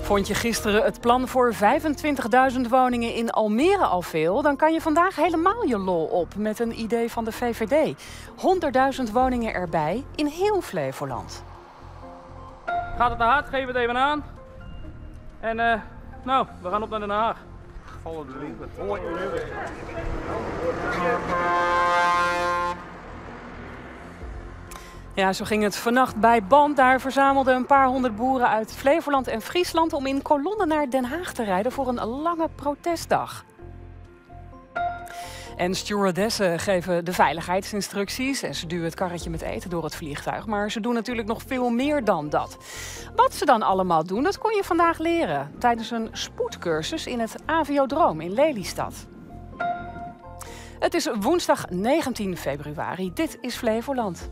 Vond je gisteren het plan voor 25.000 woningen in Almere al veel? Dan kan je vandaag helemaal je lol op met een idee van de VVD. 100.000 woningen erbij in heel Flevoland. Gaat het te hard? Geef het even aan. En nou, we gaan op naar Den Haag. Follow the lead. Ja, zo ging het vannacht bij Band. Daar verzamelden een paar honderd boeren uit Flevoland en Friesland om in kolonnen naar Den Haag te rijden voor een lange protestdag. En stewardessen geven de veiligheidsinstructies en ze duwen het karretje met eten door het vliegtuig. Maar ze doen natuurlijk nog veel meer dan dat. Wat ze dan allemaal doen, dat kon je vandaag leren tijdens een spoedcursus in het Aviodroom in Lelystad. Het is woensdag 19 februari. Dit is Flevoland.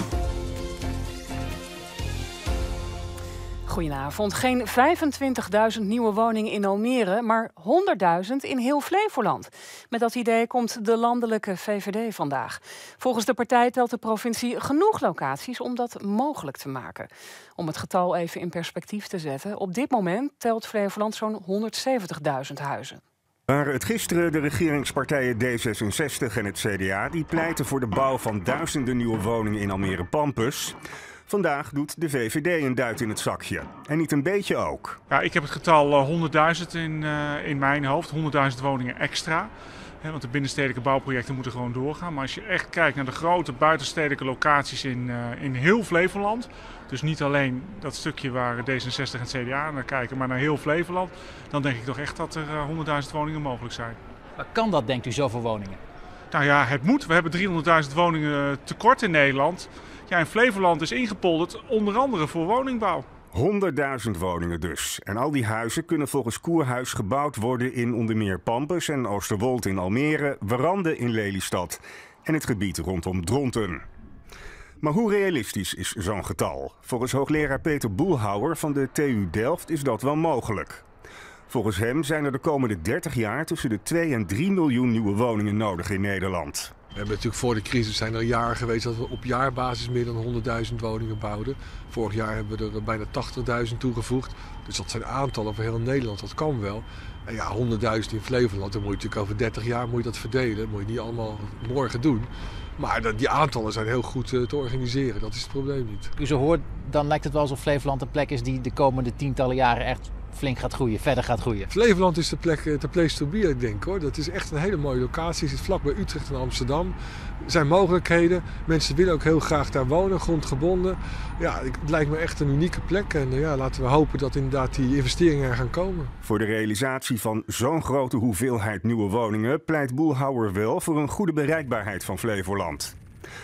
Goedenavond. Geen 25.000 nieuwe woningen in Almere, maar 100.000 in heel Flevoland. Met dat idee komt de landelijke VVD vandaag. Volgens de partij telt de provincie genoeg locaties om dat mogelijk te maken. Om het getal even in perspectief te zetten. Op dit moment telt Flevoland zo'n 170.000 huizen. Waren het gisteren de regeringspartijen D66 en het CDA die pleiten voor de bouw van duizenden nieuwe woningen in Almere Pampus. Vandaag doet de VVD een duit in het zakje. En niet een beetje ook. Ja, ik heb het getal 100.000 in mijn hoofd. 100.000 woningen extra. Want de binnenstedelijke bouwprojecten moeten gewoon doorgaan. Maar als je echt kijkt naar de grote buitenstedelijke locaties in heel Flevoland. Dus niet alleen dat stukje waar D66 en het CDA naar kijken, maar naar heel Flevoland. Dan denk ik toch echt dat er 100.000 woningen mogelijk zijn. Maar kan dat, denkt u, zoveel woningen? Nou ja, het moet. We hebben 300.000 woningen tekort in Nederland. Ja, en Flevoland is ingepolderd, onder andere voor woningbouw. 100.000 woningen dus. En al die huizen kunnen volgens Koerhuis gebouwd worden in onder meer Pampus en Oosterwold in Almere, Warande in Lelystad en het gebied rondom Dronten. Maar hoe realistisch is zo'n getal? Volgens hoogleraar Peter Boelhouwer van de TU Delft is dat wel mogelijk. Volgens hem zijn er de komende 30 jaar tussen de 2 en 3 miljoen nieuwe woningen nodig in Nederland. We hebben natuurlijk voor de crisis zijn er jaren geweest dat we op jaarbasis meer dan 100.000 woningen bouwden. Vorig jaar hebben we er bijna 80.000 toegevoegd. Dus dat zijn aantallen voor heel Nederland, dat kan wel. En ja, 100.000 in Flevoland, dan moet je natuurlijk over 30 jaar moet je dat verdelen. Dat moet je niet allemaal morgen doen. Maar die aantallen zijn heel goed te organiseren, dat is het probleem niet. U zo hoort, dan lijkt het wel alsof Flevoland een plek is die de komende tientallen jaren echt flink gaat groeien, verder gaat groeien. Flevoland is de place to be, ik denk hoor. Dat is echt een hele mooie locatie. Het zit vlak bij Utrecht en Amsterdam. Er zijn mogelijkheden. Mensen willen ook heel graag daar wonen, grondgebonden. Ja, het lijkt me echt een unieke plek. En ja, laten we hopen dat inderdaad die investeringen er gaan komen. Voor de realisatie van zo'n grote hoeveelheid nieuwe woningen pleit Boelhouwer wel voor een goede bereikbaarheid van Flevoland.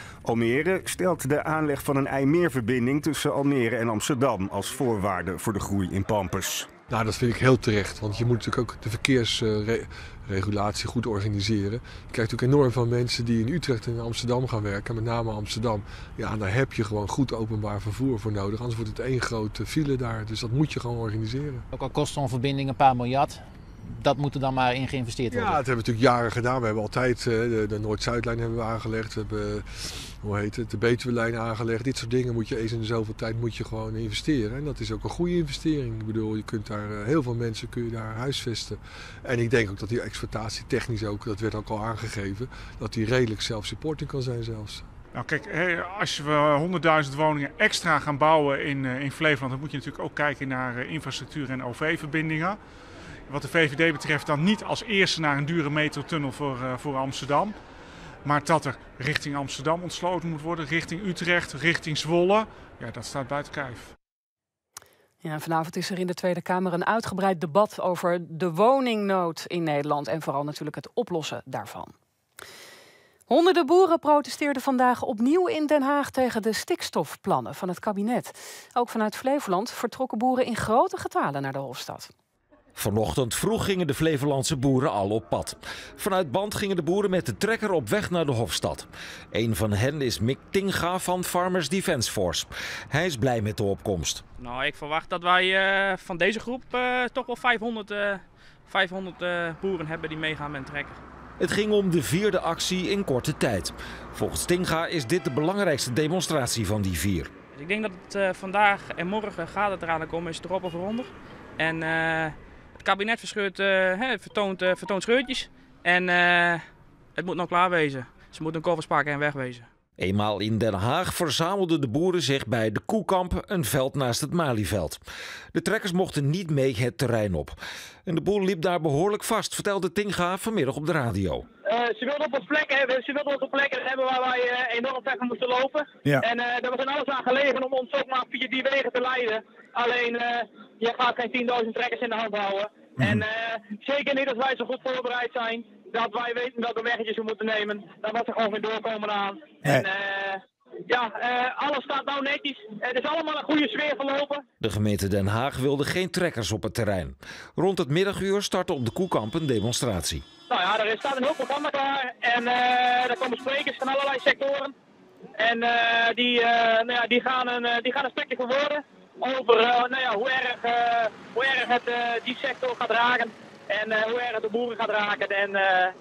Almere stelt de aanleg van een IJmeerverbinding tussen Almere en Amsterdam als voorwaarde voor de groei in Pampus. Nou, dat vind ik heel terecht, want je moet natuurlijk ook de verkeersregulatie goed organiseren. Je krijgt natuurlijk enorm veel mensen die in Utrecht en Amsterdam gaan werken, met name Amsterdam. Ja, daar heb je gewoon goed openbaar vervoer voor nodig, anders wordt het één grote file daar. Dus dat moet je gewoon organiseren. Ook al kost zo'n verbinding een paar miljard, dat moet er dan maar in geïnvesteerd worden. Ja, dat hebben we natuurlijk jaren gedaan. We hebben altijd de Noord-Zuidlijn hebben we aangelegd. We hebben, de Betuwe-lijn aangelegd. Dit soort dingen moet je eens in de zoveel tijd moet je gewoon investeren. En dat is ook een goede investering. Ik bedoel, je kunt daar heel veel mensen kun je daar huisvesten. En ik denk ook dat die exploitatie technisch ook, dat werd ook al aangegeven, dat die redelijk self-supporting kan zijn zelfs. Nou kijk, als we 100.000 woningen extra gaan bouwen in Flevoland, dan moet je natuurlijk ook kijken naar infrastructuur en OV-verbindingen. Wat de VVD betreft dan niet als eerste naar een dure metrotunnel voor Amsterdam. Maar dat er richting Amsterdam ontsloten moet worden, richting Utrecht, richting Zwolle. Ja, dat staat buiten kijf. Ja, vanavond is er in de Tweede Kamer een uitgebreid debat over de woningnood in Nederland. En vooral natuurlijk het oplossen daarvan. Honderden boeren protesteerden vandaag opnieuw in Den Haag tegen de stikstofplannen van het kabinet. Ook vanuit Flevoland vertrokken boeren in grote getalen naar de Hofstad. Vanochtend vroeg gingen de Flevolandse boeren al op pad. Vanuit Band gingen de boeren met de trekker op weg naar de Hofstad. Een van hen is Mick Tinga van Farmers Defence Force. Hij is blij met de opkomst. Nou, ik verwacht dat wij van deze groep toch wel 500 boeren hebben die meegaan met een trekker. Het ging om de 4e actie in korte tijd. Volgens Tinga is dit de belangrijkste demonstratie van die 4. Ik denk dat het vandaag en morgen gaat het er eigenlijk om, is het erop of eronder. En het kabinet vertoont scheurtjes. En het moet nog klaar wezen. Ze moeten koffers pakken en wegwezen. Eenmaal in Den Haag verzamelden de boeren zich bij de Koekamp, een veld naast het Malieveld. De trekkers mochten niet mee het terrein op. En de boel liep daar behoorlijk vast, vertelde Tinga vanmiddag op de radio. Ze wilden op een plek hebben waar wij enorm ver moesten lopen. Ja. En daar was er alles aan gelegen om ons ook maar via die wegen te leiden. Alleen, je gaat geen 10.000 trekkers in de hand houden. En zeker niet als wij zo goed voorbereid zijn, dat wij weten welke weggetjes we moeten nemen. Dan was er gewoon geen doorkomen aan. En alles staat nou netjes. Het is allemaal een goede sfeer verlopen. De gemeente Den Haag wilde geen trekkers op het terrein. Rond het middaguur startte op de Koekamp een demonstratie. Nou ja, er staat een heel programma klaar. En er komen sprekers van allerlei sectoren. En die gaan een stukje verwoorden over hoe erg het die sector gaat raken. En hoe erg het de boeren gaat raken. En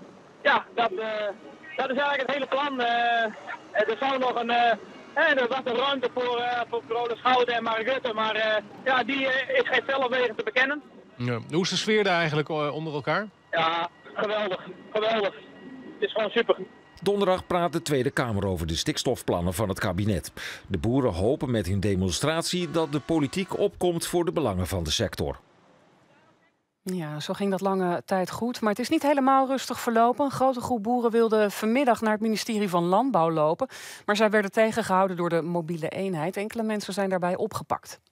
dat is eigenlijk het hele plan. Er zou nog er was een ruimte voor Carolus Schouten en Mark Rutte. Maar die is geen felle wegen te bekennen. Ja. Hoe is de sfeer daar eigenlijk onder elkaar? Ja, geweldig. Het is gewoon super. Donderdag praat de Tweede Kamer over de stikstofplannen van het kabinet. De boeren hopen met hun demonstratie dat de politiek opkomt voor de belangen van de sector. Ja, zo ging dat lange tijd goed. Maar het is niet helemaal rustig verlopen. Een grote groep boeren wilde vanmiddag naar het ministerie van Landbouw lopen. Maar zij werden tegengehouden door de mobiele eenheid. Enkele mensen zijn daarbij opgepakt.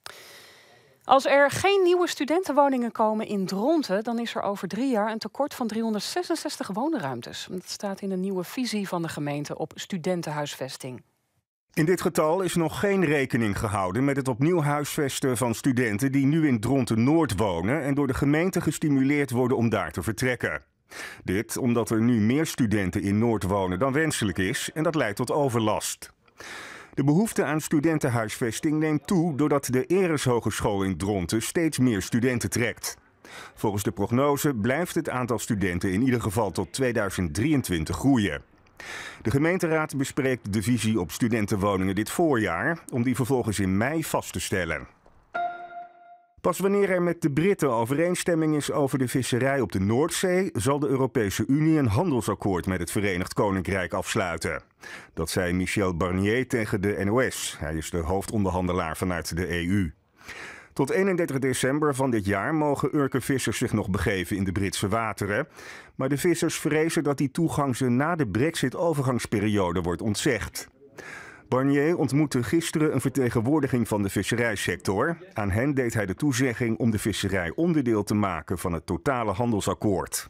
Als er geen nieuwe studentenwoningen komen in Dronten, dan is er over 3 jaar een tekort van 366 woonruimtes. Dat staat in een nieuwe visie van de gemeente op studentenhuisvesting. In dit getal is nog geen rekening gehouden met het opnieuw huisvesten van studenten die nu in Dronten-Noord wonen en door de gemeente gestimuleerd worden om daar te vertrekken. Dit omdat er nu meer studenten in Noord wonen dan wenselijk is en dat leidt tot overlast. De behoefte aan studentenhuisvesting neemt toe doordat de Eres Hogeschool in Dronten steeds meer studenten trekt. Volgens de prognose blijft het aantal studenten in ieder geval tot 2023 groeien. De gemeenteraad bespreekt de visie op studentenwoningen dit voorjaar, om die vervolgens in mei vast te stellen. Pas wanneer er met de Britten overeenstemming is over de visserij op de Noordzee, zal de Europese Unie een handelsakkoord met het Verenigd Koninkrijk afsluiten. Dat zei Michel Barnier tegen de NOS. Hij is de hoofdonderhandelaar vanuit de EU. Tot 31 december van dit jaar mogen Urkenvissers zich nog begeven in de Britse wateren. Maar de vissers vrezen dat die toegang ze na de Brexit-overgangsperiode wordt ontzegd. Barnier ontmoette gisteren een vertegenwoordiging van de visserijsector. Aan hen deed hij de toezegging om de visserij onderdeel te maken van het totale handelsakkoord.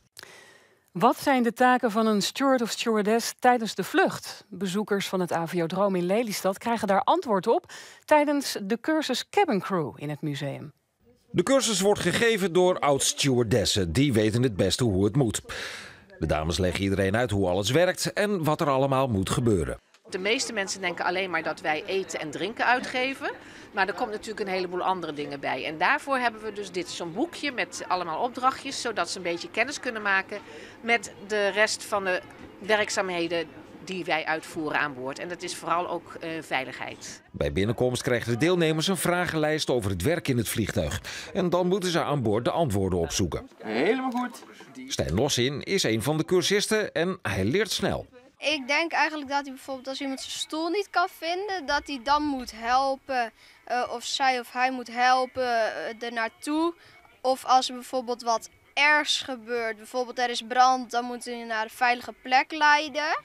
Wat zijn de taken van een steward of stewardess tijdens de vlucht? Bezoekers van het Aviodroom in Lelystad krijgen daar antwoord op tijdens de cursus Cabin Crew in het museum. De cursus wordt gegeven door oud-stewardessen. Die weten het beste hoe het moet. De dames leggen iedereen uit hoe alles werkt en wat er allemaal moet gebeuren. De meeste mensen denken alleen maar dat wij eten en drinken uitgeven. Maar er komt natuurlijk een heleboel andere dingen bij. En daarvoor hebben we dus zo'n boekje met allemaal opdrachtjes, zodat ze een beetje kennis kunnen maken met de rest van de werkzaamheden die wij uitvoeren aan boord. En dat is vooral ook veiligheid. Bij binnenkomst krijgen de deelnemers een vragenlijst over het werk in het vliegtuig. En dan moeten ze aan boord de antwoorden opzoeken. Helemaal goed. Stijn Lossin is een van de cursisten en hij leert snel. Ik denk eigenlijk dat hij bijvoorbeeld als iemand zijn stoel niet kan vinden, dat hij dan moet helpen. Of zij of hij moet helpen ernaartoe. Of als er bijvoorbeeld wat ergs gebeurt, bijvoorbeeld er is brand, dan moeten we naar een veilige plek leiden.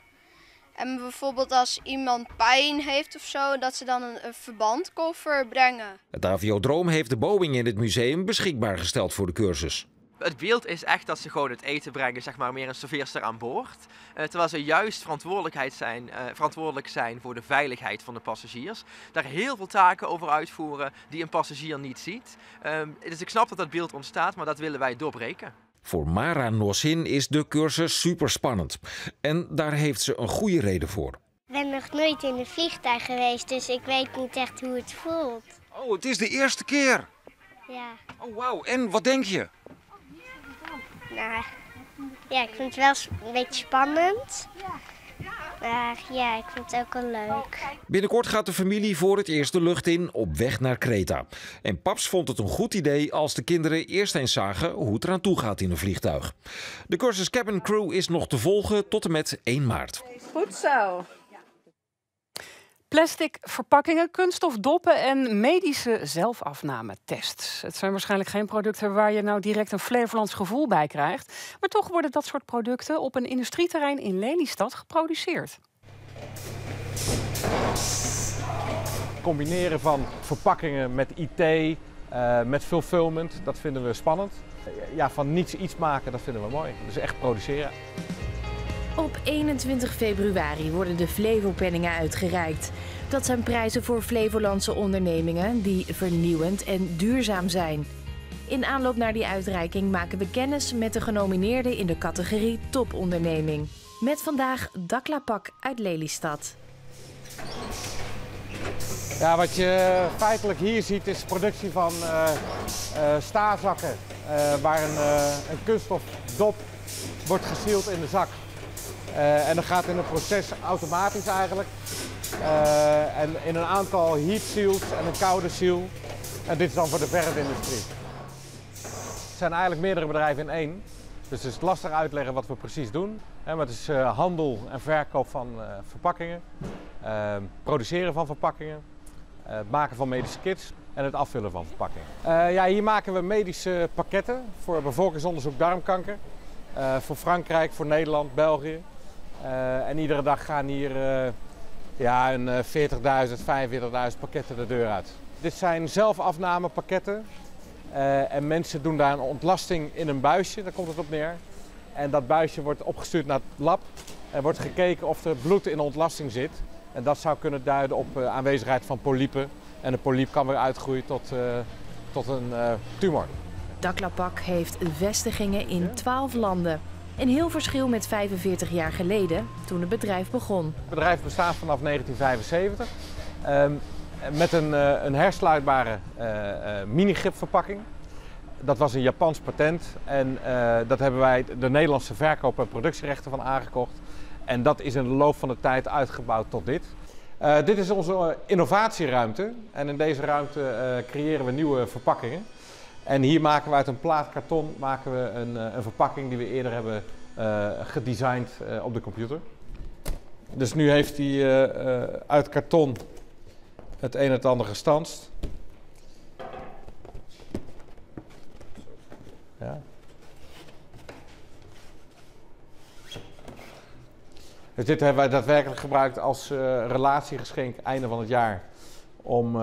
En bijvoorbeeld als iemand pijn heeft of zo, dat ze dan een verbandkoffer brengen. Het Aviodroom heeft de Boeing in het museum beschikbaar gesteld voor de cursus. Het beeld is echt dat ze gewoon het eten brengen, zeg maar meer een serveerster aan boord. Terwijl ze juist verantwoordelijk zijn voor de veiligheid van de passagiers. Daar heel veel taken over uitvoeren die een passagier niet ziet. Dus ik snap dat dat beeld ontstaat, maar dat willen wij doorbreken. Voor Mara Nossin is de cursus superspannend. En daar heeft ze een goede reden voor. Ik ben nog nooit in een vliegtuig geweest, dus ik weet niet echt hoe het voelt. Oh, het is de eerste keer? Ja. Oh, wauw. En wat denk je? Nou, ja, ik vind het wel een beetje spannend. Ja, ik vind het ook wel leuk. Binnenkort gaat de familie voor het eerst de lucht in op weg naar Kreta. En paps vond het een goed idee als de kinderen eerst eens zagen hoe het eraan toe gaat in een vliegtuig. De cursus Cabin Crew is nog te volgen tot en met 1 maart. Goed zo. Plastic verpakkingen, kunststofdoppen en medische zelfafnametests. Het zijn waarschijnlijk geen producten waar je nou direct een Flevolands gevoel bij krijgt. Maar toch worden dat soort producten op een industrieterrein in Lelystad geproduceerd. Combineren van verpakkingen met IT, met fulfillment, dat vinden we spannend. Ja, van niets iets maken, dat vinden we mooi. Dus echt produceren. Op 21 februari worden de Flevopenningen uitgereikt. Dat zijn prijzen voor Flevolandse ondernemingen die vernieuwend en duurzaam zijn. In aanloop naar die uitreiking maken we kennis met de genomineerden in de categorie toponderneming. Met vandaag Daklapak uit Lelystad. Ja, wat je feitelijk hier ziet is productie van staarzakken waar een kunststofdop wordt geseald in de zak. En dat gaat in een proces automatisch eigenlijk. En in een aantal heat seals en een koude seal. En dit is dan voor de verfindustrie. Het zijn eigenlijk meerdere bedrijven in één. Dus het is lastig uitleggen wat we precies doen. Maar het is handel en verkoop van verpakkingen. Produceren van verpakkingen. Het maken van medische kits en het afvullen van verpakkingen. Ja, hier maken we medische pakketten voor bevolkingsonderzoek darmkanker. Voor Frankrijk, voor Nederland, België. En iedere dag gaan hier een 40.000, 45.000 pakketten de deur uit. Dit zijn zelfafnamepakketten. En mensen doen daar een ontlasting in een buisje, daar komt het op neer. En dat buisje wordt opgestuurd naar het lab. Er wordt gekeken of er bloed in de ontlasting zit. En dat zou kunnen duiden op aanwezigheid van polypen. En een polyp kan weer uitgroeien tot een tumor. Daklapak heeft vestigingen in 12 landen. Een heel verschil met 45 jaar geleden, toen het bedrijf begon. Het bedrijf bestaat vanaf 1975 met een hersluitbare mini-gripverpakking. Dat was een Japans patent en dat hebben wij de Nederlandse verkoop- en productierechten van aangekocht. En dat is in de loop van de tijd uitgebouwd tot dit. Dit is onze innovatieruimte en in deze ruimte creëren we nieuwe verpakkingen. En hier maken we uit een plaat karton een verpakking die we eerder hebben gedesigned op de computer. Dus nu heeft hij uit karton het een en het ander gestanst. Ja. Dus dit hebben wij daadwerkelijk gebruikt als relatiegeschenk einde van het jaar. Om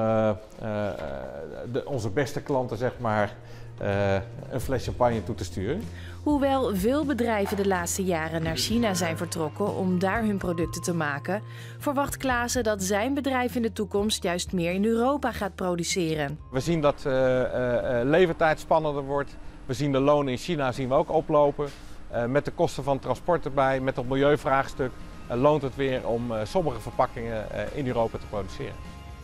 onze beste klanten zeg maar een fles champagne toe te sturen. Hoewel veel bedrijven de laatste jaren naar China zijn vertrokken om daar hun producten te maken, verwacht Klaassen dat zijn bedrijf in de toekomst juist meer in Europa gaat produceren. We zien dat levertijd spannender wordt. We zien de lonen in China zien we ook oplopen. Met de kosten van transport erbij, met het milieuvraagstuk, loont het weer om sommige verpakkingen in Europa te produceren.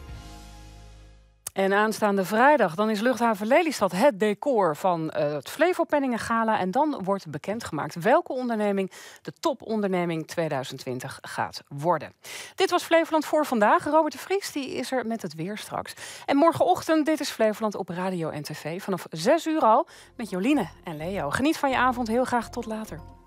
En aanstaande vrijdag dan is Luchthaven Lelystad het decor van het Flevopenningen Gala. En dan wordt bekendgemaakt welke onderneming de toponderneming 2020 gaat worden. Dit was Flevoland voor vandaag. Robert de Vries die is er met het weer straks. En morgenochtend, dit is Flevoland op radio en tv. Vanaf 6 uur al met Joline en Leo. Geniet van je avond. Heel graag tot later.